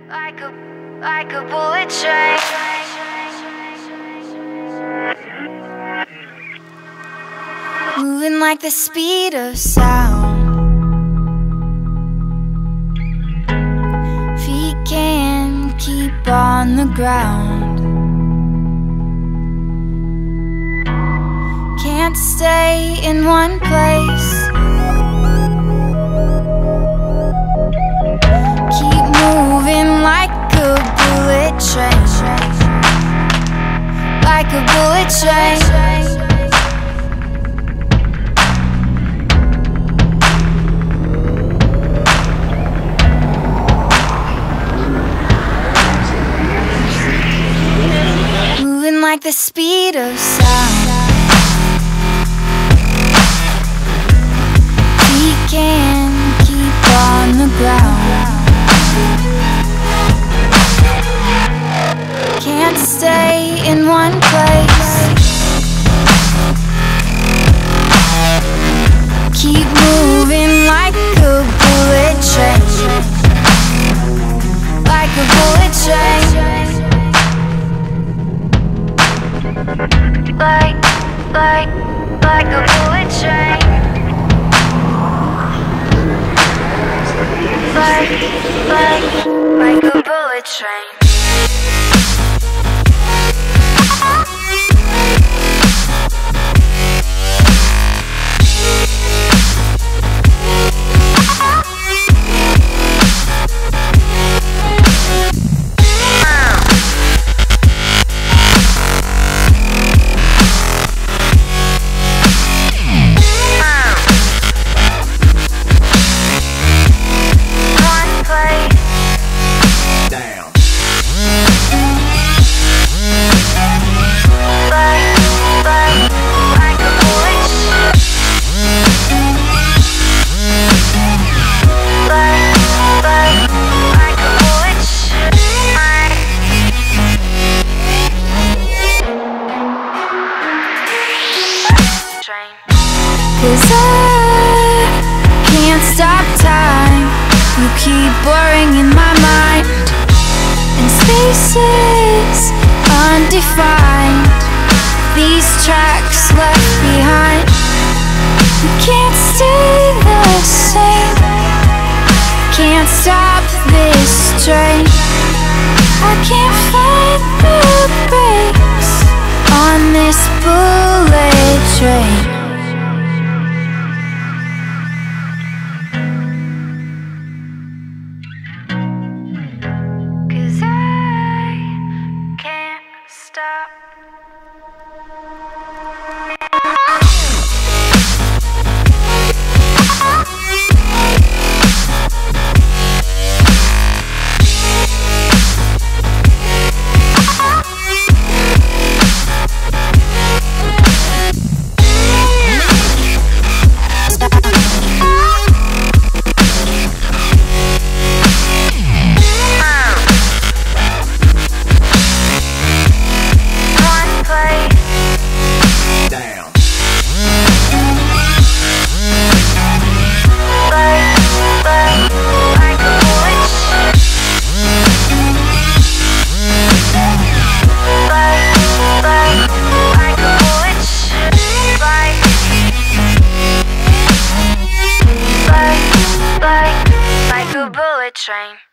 like a bullet train. Moving like the speed of sound. Feet can't keep on the ground. Can't stay in one place. Keep moving like a bullet train. Like a bullet train. Moving like the speed of sound. We can't keep on the ground. Can't stay in one place. Keep moving like a bullet train. Like a bullet train. Like a bullet train. Like a bullet train. Cause I can't stop time. You keep blurring in my mind, and spaces undefined. These tracks left behind. You can't stay the same. Can't stop this train. I can't find the brakes on this bullet train. Stop. Like a bullet train.